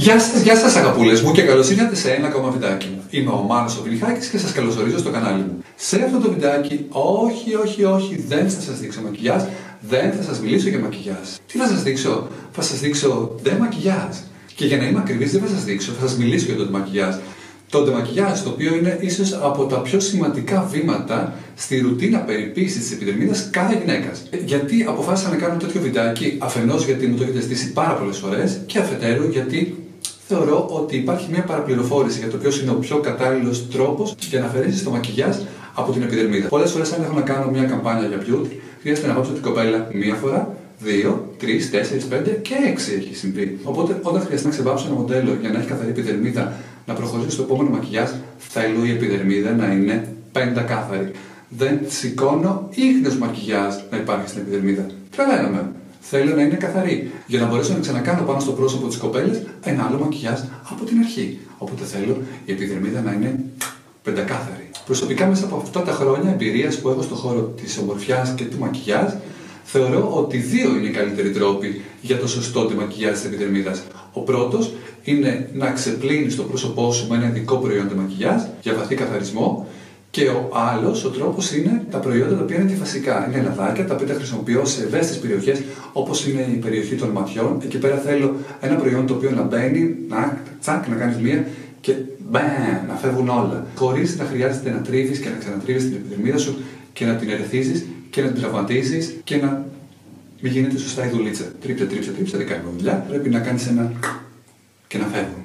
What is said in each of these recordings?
Γεια σας αγαπούλες μου και καλώς ήρθατε σε ένα ακόμα βιντεάκι μου. Είμαι ο Μάνος ο Βιλιχάκης και σας καλωσορίζω στο κανάλι μου. Σε αυτό το βιντεάκι, όχι, δεν θα σας δείξω μακιγιάζ, δεν θα σας μιλήσω για μακιγιάζ. Τι θα σας δείξω? Θα σας δείξω ντεμακιγιάζ. Και για να είμαι ακριβής, δεν θα σας δείξω, θα σας μιλήσω για το ντεμακιγιάζ. Το ντεμακιγιάζ, το οποίο είναι ίσως από τα πιο σημαντικά βήματα στη ρουτίνα περιποίησης της επιδερμίδας κάθε γυναίκας. Γιατί αποφάσισα να κάνω τέτοιο βιντεάκι? Αφενός γιατί μου το έχετε στήσει πάρα πολλές φορές και αφετέρου γιατί θεωρώ ότι υπάρχει μια παραπληροφόρηση για το ποιος είναι ο πιο κατάλληλος τρόπος για να αφαιρέσεις το μακιγιάζ από την επιδερμίδα. Πολλές φορές, αν έχω να κάνω μια καμπάνια για beauty, χρειάζεται να βάψω την κοπέλα μία φορά, 2, 3, 4, 5 και 6 έχει συμβεί. Οπότε, όταν χρειαστεί να ξεβάψω ένα μοντέλο για να έχει καθαρή επιδερμίδα, να προχωρήσω στο επόμενο μακιγιάζ, θέλω η επιδερμίδα να είναι πεντακάθαρη. Δεν σηκώνω ίχνος μακιγιάζ να υπάρχει στην επιδερμίδα. Τρελαίνομαι. Θέλω να είναι καθαρή, για να μπορέσω να ξανακάνω πάνω στο πρόσωπο της κοπέλας ένα άλλο μακιγιάζ από την αρχή. Οπότε θέλω η επιδερμίδα να είναι πεντακάθαρη. Προσωπικά, μέσα από αυτά τα χρόνια εμπειρίας που έχω στον χώρο της ομορφιάς και του μακιγιάζ, θεωρώ ότι δύο είναι οι καλύτεροι τρόποι για το σωστό ντεμακιγιάζ της επιδερμίδας. Ο πρώτος είναι να ξεπλύνεις το πρόσωπό σου με ένα ειδικό προϊόν ντεμακιγιάζ για βαθύ καθαρισμό. Και ο άλλος, ο τρόπος, είναι τα προϊόντα τα οποία είναι αντιφασικά. Είναι λαδάκια τα οποία τα χρησιμοποιώ σε ευαίσθητες περιοχές, όπως είναι η περιοχή των ματιών. Εκεί πέρα θέλω ένα προϊόν το οποίο να μπαίνει, να κάνεις μία και μπαμ, να φεύγουν όλα. Χωρίς να χρειάζεται να τρίβεις και να ξανατρίβεις την επιδερμίδα σου και να την ερεθίζεις και να την τραυματίζεις και να μην γίνεται σωστά η δουλίτσα. Τρίψε, δεν κάνει δουλειά. Πρέπει να κάνεις ένα και να φεύγουν.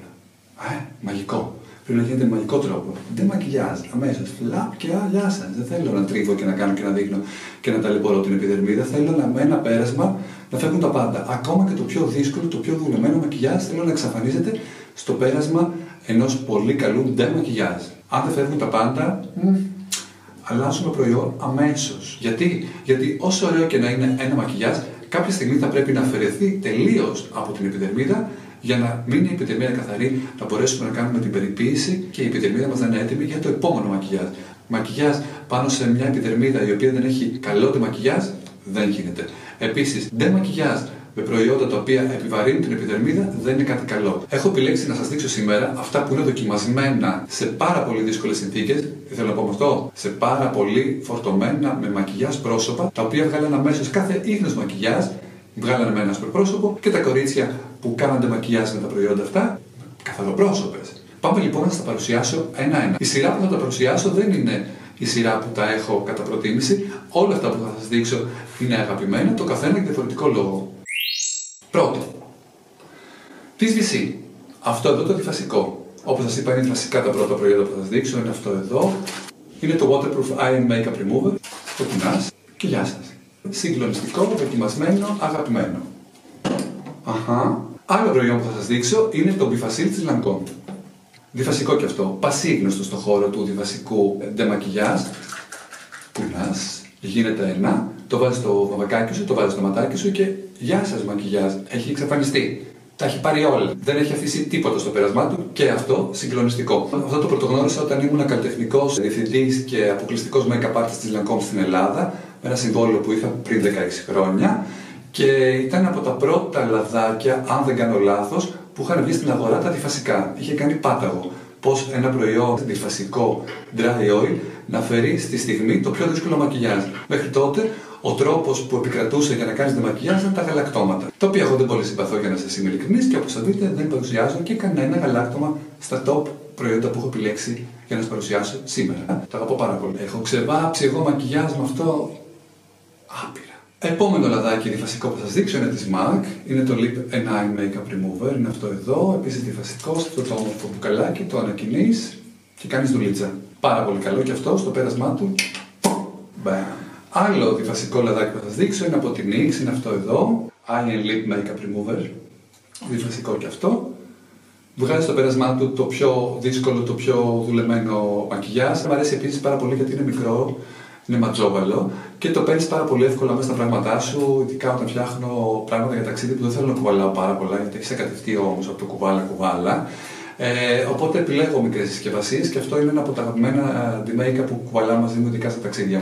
Μαγικό. Πρέπει να γίνεται με μαγικό τρόπο. Δεν μακιγιάζ, αμέσως. Φλαπ και γεια σας. Δεν θέλω να τρίβω και να κάνω και να δείχνω και να ταλαιπωρώ την επιδερμίδα. Θέλω με ένα πέρασμα να φεύγουν τα πάντα. Ακόμα και το πιο δύσκολο, το πιο δουλεμένο μακιγιάζ θέλω να εξαφανίζεται στο πέρασμα ενός πολύ καλού ντεμακιγιάζ. Αν δεν φεύγουν τα πάντα, αλλάζουμε προϊόν αμέσως. Γιατί όσο ωραίο και να είναι ένα μακιγιάζ, κάποια στιγμή θα πρέπει να αφαιρεθεί τελείως από την επιδερμίδα για να μείνει η επιδερμίδα καθαρή, να μπορέσουμε να κάνουμε την περιποίηση και η επιδερμίδα μας να είναι έτοιμη για το επόμενο μακιγιάζ. Μακιγιάζ πάνω σε μια επιδερμίδα η οποία δεν έχει καλό ντεμακιγιάζ δεν γίνεται. Επίσης, ντεμακιγιάζ με προϊόντα τα οποία επιβαρύνουν την επιδερμίδα δεν είναι κάτι καλό. Έχω επιλέξει να σας δείξω σήμερα αυτά που είναι δοκιμασμένα σε πάρα πολύ δύσκολες συνθήκες. Τι θέλω να πω με αυτό? Σε πάρα πολύ φορτωμένα με μακιγιάζ πρόσωπα, τα οποία βγάλαν αμέσως κάθε ίχνος μακιγιάζ. Βγάλανε με ένα πρόσωπο και τα κορίτσια που κάνανε μακιγιάζ με τα προϊόντα αυτά, καθαροπρόσωπες. Πάμε λοιπόν να σας τα παρουσιάσω ένα-ένα. Η σειρά που θα τα παρουσιάσω δεν είναι η σειρά που τα έχω κατά προτίμηση. Όλα αυτά που θα σας δείξω είναι αγαπημένα, το καθένα για διαφορετικό λόγο. Πρώτο, TVC. Αυτό εδώ το αντιφασικό. Όπως σας είπα, είναι βασικά τα πρώτα προϊόντα που θα σας δείξω. Είναι αυτό εδώ. Είναι το Waterproof Eye Makeup Remover. Το κουνάς και γεια σας. Συγκλονιστικό, δοκιμασμένο, αγαπημένο. Άλλο προϊόν που θα σας δείξω είναι το Bifacil της Lancome. Διφασικό και αυτό, πασίγνωστο στον χώρο του διφασικού ντεμακιγιάζ. Κουνάς, γίνεται ένα, το βάζεις στο βαμβακάκι σου, το βάζεις στο ματάκι σου και γεια σας μακιγιάζ, έχει εξαφανιστεί. Τα έχει πάρει όλα. Δεν έχει αφήσει τίποτα στο πέρασμά του και αυτό συγκλονιστικό. Αυτό το πρωτογνώρισα όταν ήμουν καλλιτεχνικός διευθυντής και αποκλειστικός make-up artist της Lancome στην Ελλάδα, με ένα συμβόλαιο που είχα πριν 16 χρόνια. Και ήταν από τα πρώτα λαδάκια, αν δεν κάνω λάθος, που είχαν βγει στην αγορά τα διφασικά. Είχε κάνει πάταγο πως ένα προϊόν διφασικό dry oil να φέρει στη στιγμή το πιο δύσκολο μακιγιάζ. Μέχρι τότε, ο τρόπος που επικρατούσε για να κάνεις το μακιγιάζ ήταν τα γαλακτώματα. Τα οποία εγώ δεν πολύ συμπαθώ, για να σας είμαι ειλικρινής, και όπως θα δείτε δεν παρουσιάζω και κανένα γαλάκτωμα στα top προϊόντα που έχω επιλέξει για να σας παρουσιάσω σήμερα. Τα αγαπώ πάρα πολύ. Έχω ξεβάψει εγώ μακιγιάζ με αυτό άπειρα. Επόμενο λαδάκι διφασικό που θα σας δείξω είναι της MAC. Είναι το Lip and Eye Makeup Remover. Είναι αυτό εδώ. Επίσης διφασικό, αυτό το όμορφο μπουκαλάκι. Το ανακοινείς και κάνεις δουλίτσα. Πάρα πολύ καλό και αυτό στο πέρασμά του. Μπαμ. Άλλο διφασικό λαδάκι που θα σας δείξω είναι από την NYX. Είναι αυτό εδώ. Eye and Lip Makeup Remover. Διφασικό και αυτό. Βγάζει στο πέρασμά του το πιο δύσκολο, το πιο δουλεμένο μακιγιάζ. Μου αρέσει επίσης πάρα πολύ γιατί είναι μικρό. Είναι ματζόβαλο και το παίρνεις πάρα πολύ εύκολα μέσα στα πράγματά σου, ειδικά όταν φτιάχνω πράγματα για ταξίδι που δεν θέλω να κουβαλάω πάρα πολλά, γιατί έχει ακατευτεί όμως από το κουβάλα. Οπότε επιλέγω μικρές συσκευασίες και αυτό είναι ένα από τα αγαπημένα make-up που κουβαλάω μαζί μου, ειδικά στα ταξίδια μου.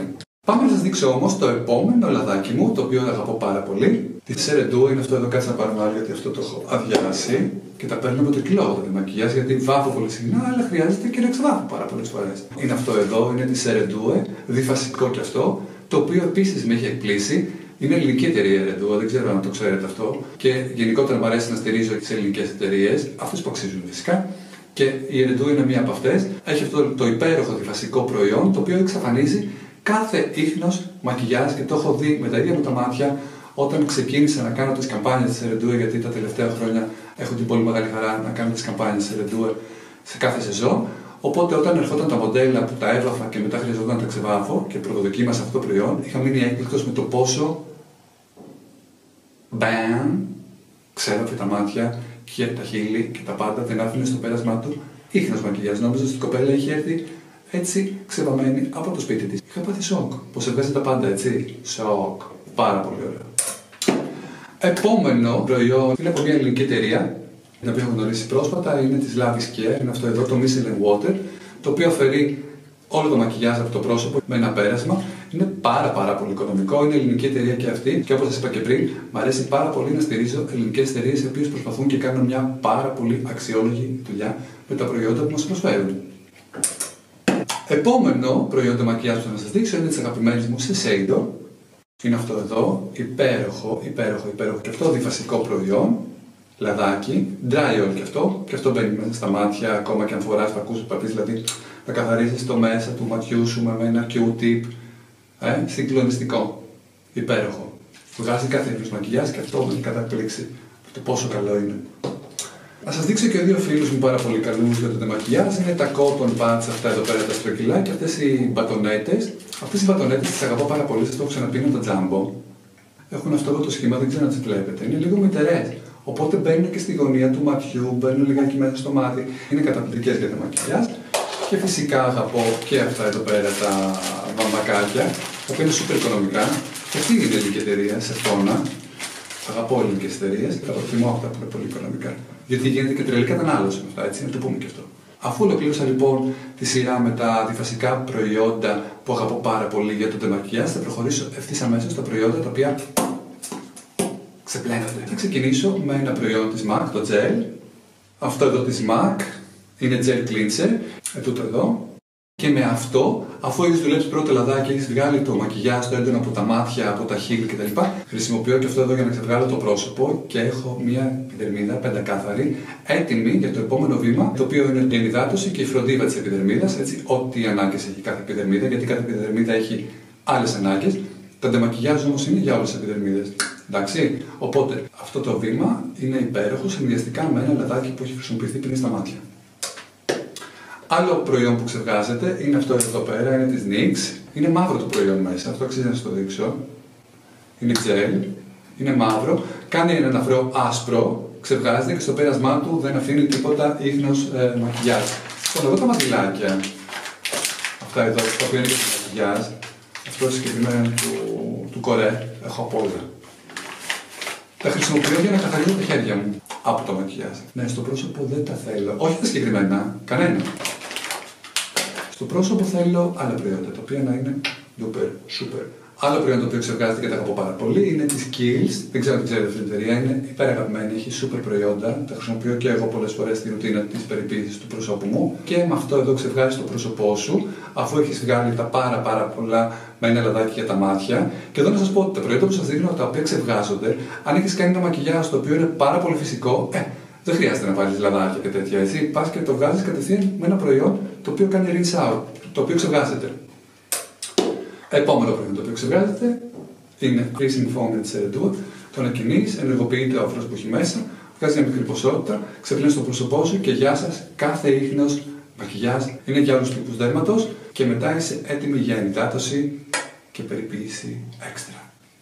Πάμε να σας δείξω όμως το επόμενο λαδάκι μου, το οποίο αγαπώ πάρα πολύ. Τη Σερεντούα είναι αυτό εδώ, κάτσε να πάρουμε άλλο γιατί αυτό το έχω αδειάσει. Και τα παίρνω από το κιλό το μακιγιάζ γιατί βάφω πολύ συχνά, αλλά χρειάζεται και να ξεβάφω πάρα πολλές φορές. Είναι αυτό εδώ, είναι τη Σερεντούα, διφασικό κι αυτό, το οποίο επίσης με έχει εκπλήσει. Είναι ελληνική εταιρεία η Ρεντούα, δεν ξέρω αν το ξέρετε αυτό. Και γενικότερα μου αρέσει να στηρίζω τις ελληνικές εταιρείες, αυτές που αξίζουν φυσικά. Και η Ρεντούα είναι μία από αυτές. Έχει αυτό το υπέροχο διφασικό προϊόν, το οποίο εξαφανίζει κάθε ίχνος μακιγιάζ και το έχω δει με τα ίδια μου τα μάτια όταν ξεκίνησα να κάνω τις καμπάνιες της Ρεντούα, γιατί τα τελευταία χρόνια έχω την πολύ μεγάλη χαρά να κάνω τις καμπάνιες της Ρεντούα σε κάθε σεζόν. Οπότε όταν ερχόταν τα μοντέλα που τα έβαφα και μετά χρειαζόταν να τα ξεβάφω και πρωτοδοκίμασα αυτό το προϊόν, είχα μείνει έκπληκτος με το πόσο μπαμ ξέβαφε τα μάτια και τα χείλη και τα πάντα, δεν άφηνε στο πέρασμά του ίχνος μακιγιάζ. Νόμιζα ότι η κοπέλα είχε έρθει έτσι ξεβαμένη από το σπίτι της. Είχα πάθει σοκ. Πως έβγαζε τα πάντα έτσι. Σοκ. Πάρα πολύ ωραίο. Επόμενο προϊόν είναι από μια ελληνική εταιρεία, την οποία έχω γνωρίσει πρόσφατα, είναι της Lavis Care. Είναι αυτό εδώ το Micellar Water, το οποίο αφαιρεί όλο το μακιγιάζ από το πρόσωπο με ένα πέρασμα. Είναι πάρα πολύ οικονομικό, είναι ελληνική εταιρεία και αυτή. Και όπως σας είπα και πριν, μου αρέσει πάρα πολύ να στηρίζω ελληνικές εταιρείες οι οποίες προσπαθούν και κάνουν μια πάρα πολύ αξιόλογη δουλειά με τα προϊόντα που μας προσφέρουν. Επόμενο προϊόν το μακιγιάζ που θα σας δείξω είναι της αγαπημένης μου Shiseido. Είναι αυτό εδώ, υπέροχο και αυτό διφασικό προϊόν, λαδάκι, dry oil και αυτό μπαίνει μέσα στα μάτια, ακόμα και αν φοράς φακούς που πατήσεις, δηλαδή να καθαρίζεις το μέσα του ματιού σου με ένα Q-tip, συγκλονιστικό, υπέροχο. Βγάζει κάθε είδους μακιγιάζ και αυτό με έχει καταπλήξει το πόσο καλό είναι. Να σας δείξω και δύο φίλους μου πάρα πολύ καλούς για το ντεμακιγιάζ. Είναι τα cotton pads, αυτά εδώ πέρα τα στρογγυλά και αυτές οι μπατονέτες. Αυτές οι μπατονέτες τις αγαπώ πάρα πολύ, σας το έχω ξαναπεί, είναι τα Jumbo. Έχουν αυτό εδώ το σχήμα, δεν ξέρω αν τις βλέπετε. Είναι λίγο μητερές. Οπότε μπαίνουν και στη γωνία του ματιού, μπαίνουν λιγάκι μέσα στο μάτι. Είναι καταπληκτικές για ντεμακιγιάζ. Και φυσικά αγαπώ και αυτά εδώ πέρα τα βαμβακάκια, τα οποία είναι super οικονομικά. Και αυτή είναι η ελληνική εταιρεία, σε φώνα. Αγαπώ ελληνικές εταιρείες, τα προτιμώ αυτά που είναι πολύ οικονομικά. Γιατί γίνεται και τρελή κατανάλωση με αυτά, έτσι, να το πούμε και αυτό. Αφού ολοκλήρωσα λοιπόν τη σειρά με τα διφασικά προϊόντα που αγαπώ πάρα πολύ για το ντεμακιγιάζ, θα προχωρήσω ευθύς αμέσως στα προϊόντα τα οποία ξεπλένονται. Θα ξεκινήσω με ένα προϊόν της MAC, το gel. Αυτό εδώ της MAC είναι gel cleanser, τούτο εδώ. Και με αυτό, αφού έχεις δουλέψει πρώτο λαδάκι, έχεις βγάλει το μακιγιάζ, το έντονο από τα μάτια, από τα χείλη κτλ. Χρησιμοποιώ και αυτό εδώ για να ξεβγάλω το πρόσωπο και έχω μια επιδερμίδα πεντακάθαρη, έτοιμη για το επόμενο βήμα, το οποίο είναι η ενυδάτωση και η φροντίδα της επιδερμίδας. Έτσι, ό,τι ανάγκες έχει κάθε επιδερμίδα, γιατί κάθε επιδερμίδα έχει άλλες ανάγκες. Τα ντεμακιγιάζ όμως είναι για όλες τις επιδερμίδες. Εντάξει, οπότε αυτό το βήμα είναι υπέροχο συνδυαστικά με ένα λαδάκι που έχει χρησιμοποιηθεί πριν στα μάτια. Άλλο προϊόν που ξεβγάζεται είναι αυτό εδώ πέρα, είναι της NYX. Είναι μαύρο το προϊόν μέσα, αυτό αξίζει να σας το δείξω. Είναι gel, είναι μαύρο, κάνει ένα ελαφρό άσπρο, ξεβγάζεται και στο πέρασμά του δεν αφήνει τίποτα ίχνος μακιγιάζ. Λοιπόν, εδώ τα μαντιλάκια, αυτά εδώ, τα οποία είναι και το μακιγιάζ, αυτό συγκεκριμένα του κορέ, έχω από όλα. Τα χρησιμοποιώ για να καθαρίζω τα χέρια μου από το μακιγιάζ. Ναι, στο πρόσωπο δεν τα θέλω. Όχι τα συγκεκριμένα, κανένα. Στο πρόσωπο θέλω άλλα προϊόντα, τα οποία να είναι super. Άλλο προϊόν το οποίο ξεβγάζεται και τα αγαπώ πάρα πολύ είναι της Kiehl's. Δεν ξέρω αν ξέρετε αυτή την εταιρεία, είναι υπεραγαπημένη, έχει super προϊόντα. Τα χρησιμοποιώ και εγώ πολλές φορές στη ρουτίνα της περιποίησης του προσώπου μου. Και με αυτό εδώ ξεβγάζεις το πρόσωπό σου, αφού έχεις βγάλει τα πάρα πολλά με ένα λαδάκι για τα μάτια. Και εδώ να σας πω ότι τα προϊόντα που σας δίνω, τα οποία ξεβγάζονται, αν έχεις κάνει ένα μακιγιάζ το οποίο είναι πάρα πολύ φυσικό, δεν χρειάζεται να βάλεις λαδάκια και τέτοια έτσι. Πας και το βγάζεις κατευθείαν με ένα προϊόν το οποίο κάνει rinse out, το οποίο ξεβγάζεται. Επόμενο προϊόν το οποίο ξεβγάζεται είναι freezing foam της Rentouar. Το ανακοινείς, ενεργοποιείται ο αφρός που έχει μέσα, βγάζει μια μικρή ποσότητα, ξεπλένεις το πρόσωπό σου και γεια σας, κάθε ίχνος μακιγιάζ είναι για όλους τους τύπους δέρματος και μετά είσαι έτοιμη για ενυδάτωση και περιποίηση έξτρα.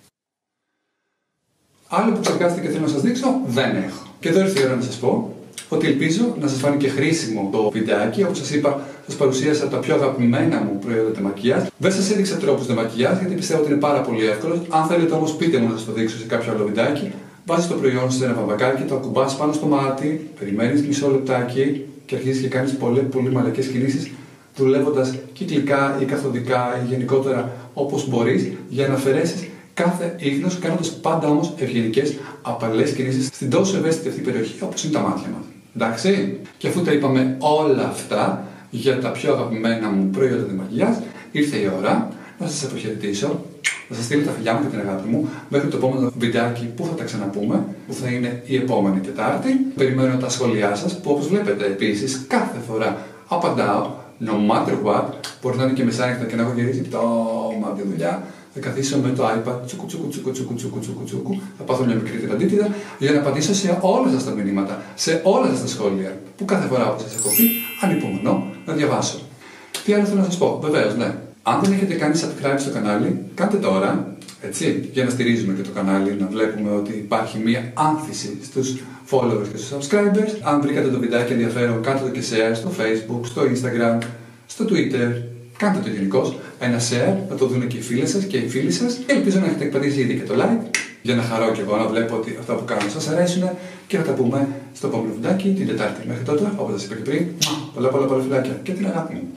Άλλο που ξεβγάζεται και θέλω να σας δείξω, δεν έχω. Και εδώ ήρθε η ώρα να σας πω ότι ελπίζω να σας φάνηκε χρήσιμο το βιντεάκι. Όπως σας είπα, σας παρουσίασα τα πιο αγαπημένα μου προϊόντα ντεμακιγιάζ. Δεν σας έδειξα τρόπους ντεμακιγιάζ γιατί πιστεύω ότι είναι πάρα πολύ εύκολο. Αν θέλετε όμως, πείτε μου να σας το δείξω σε κάποιο άλλο βιντεάκι. Βάζεις το προϊόν σε ένα βαμβακάκι, το ακουμπάς πάνω στο μάτι, περιμένεις μισό λεπτάκι και αρχίζεις και κάνεις πολύ μαλακές κινήσεις δουλεύοντας κυκλικά ή καθοδικά ή γενικότερα όπως μπορείς, για να αφαιρέσεις κάθε ίχνος, κάνοντας πάντα όμως ευγενικές, απαλές κινήσεις στην τόσο ευαίσθητη αυτή περιοχή όπως είναι τα μάτια μας. Εντάξει? Και αφού τα είπαμε όλα αυτά για τα πιο αγαπημένα μου προϊόντα de maquillage, ήρθε η ώρα να σας αποχαιρετήσω, να σας στείλω τα φιλιά μου και την αγάπη μου μέχρι το επόμενο βιντεάκι που θα τα ξαναπούμε, που θα είναι η επόμενη Τετάρτη. Περιμένω τα σχόλιά σας, που όπως βλέπετε επίσης κάθε φορά απαντάω, no matter what. Μπορεί να είναι και μεσάνυχτα και να έχω γυρίσει πτώμα τη δουλειά. Θα καθίσω με το iPad, τσουκου, θα πάθω μια μικρή τυραντίτιδα για να απαντήσω σε όλα σας τα μηνύματα, σε όλα σας τα σχόλια, που κάθε φορά που σας έχω πει, ανυπομονώ να διαβάσω. Τι άλλο θέλω να σας πω, βεβαίως, ναι. Αν δεν έχετε κάνει subscribe στο κανάλι, κάντε τώρα, έτσι, για να στηρίζουμε και το κανάλι, να βλέπουμε ότι υπάρχει μια άνθηση στους followers και στους subscribers. Αν βρήκατε το βιντεάκι ενδιαφέρον, κάντε το και share στο Facebook, στο Instagram, στο Twitter. Κάντε το γενικώς, ένα share, να το δουν και οι φίλες σας και οι φίλοι σας. Και ελπίζω να έχετε πατήσει ήδη και το like, για να χαρώ και εγώ να βλέπω ότι αυτά που κάνω σας αρέσουν και θα τα πούμε στο επόμενο βιντεάκι την Τετάρτη. Μέχρι τότε, όπως σας είπα και πριν, πολλά φιλάκια και την αγάπη μου.